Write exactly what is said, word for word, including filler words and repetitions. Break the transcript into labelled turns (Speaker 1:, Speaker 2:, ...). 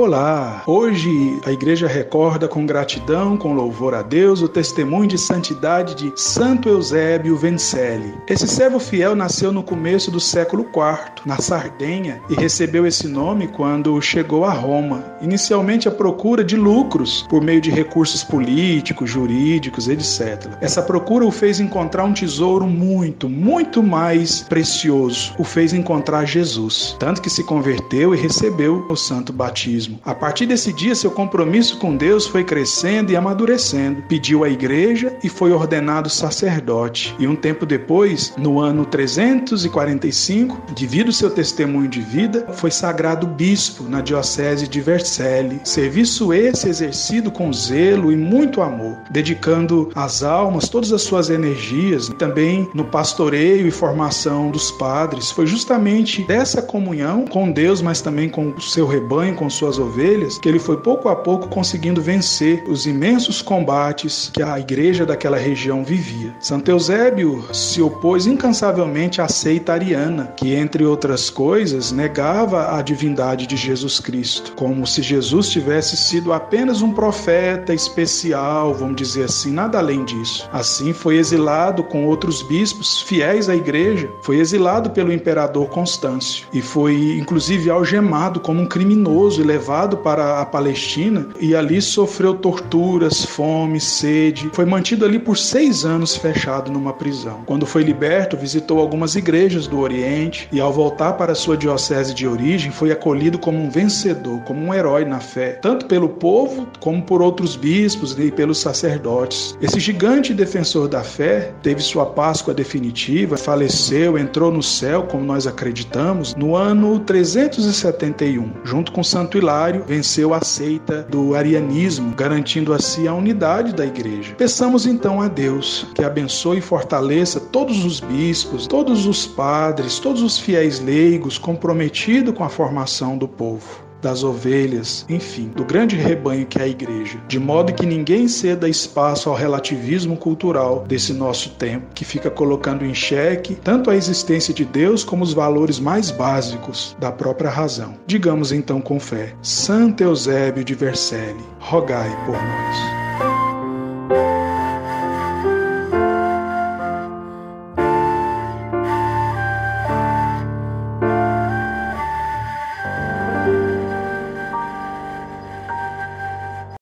Speaker 1: Olá! Hoje a igreja recorda com gratidão, com louvor a Deus, o testemunho de santidade de Santo Eusébio Vencelli. Esse servo fiel nasceu no começo do século quarto, na Sardenha, e recebeu esse nome quando chegou a Roma, inicialmente à procura de lucros por meio de recursos políticos, jurídicos, etcétera. Essa procura o fez encontrar um tesouro muito, muito mais precioso. O fez encontrar Jesus, tanto que se converteu e recebeu o santo batismo. A partir desse dia, seu compromisso com Deus foi crescendo e amadurecendo. Pediu à igreja e foi ordenado sacerdote. E um tempo depois, no ano trezentos e quarenta e cinco, devido ao seu testemunho de vida, foi sagrado bispo na diocese de Vercelli. Serviço esse exercido com zelo e muito amor, dedicando às almas todas as suas energias, e também no pastoreio e formação dos padres. Foi justamente dessa comunhão com Deus, mas também com o seu rebanho, com suas ovelhas, que ele foi pouco a pouco conseguindo vencer os imensos combates que a igreja daquela região vivia. Santo Eusébio se opôs incansavelmente à seita ariana, que, entre outras coisas, negava a divindade de Jesus Cristo, como se Jesus tivesse sido apenas um profeta especial, vamos dizer assim, nada além disso. Assim, foi exilado com outros bispos fiéis à igreja, foi exilado pelo imperador Constâncio e foi, inclusive, algemado como um criminoso e levado para a Palestina, e ali sofreu torturas, fome, sede. Foi mantido ali por seis anos fechado numa prisão. Quando foi liberto, visitou algumas igrejas do Oriente e, ao voltar para sua diocese de origem, foi acolhido como um vencedor, como um herói na fé, tanto pelo povo como por outros bispos e pelos sacerdotes. Esse gigante defensor da fé teve sua Páscoa definitiva, faleceu, entrou no céu, como nós acreditamos, no ano trezentos e setenta e um. Junto com Santo Hilário, venceu a seita do arianismo, garantindo assim a unidade da igreja. Peçamos então a Deus que abençoe e fortaleça todos os bispos, todos os padres, todos os fiéis leigos comprometidos com a formação do povo, das ovelhas, enfim, do grande rebanho que é a igreja, de modo que ninguém ceda espaço ao relativismo cultural desse nosso tempo, que fica colocando em xeque tanto a existência de Deus como os valores mais básicos da própria razão. Digamos então com fé: Santo Eusébio de Vercelli, rogai por nós.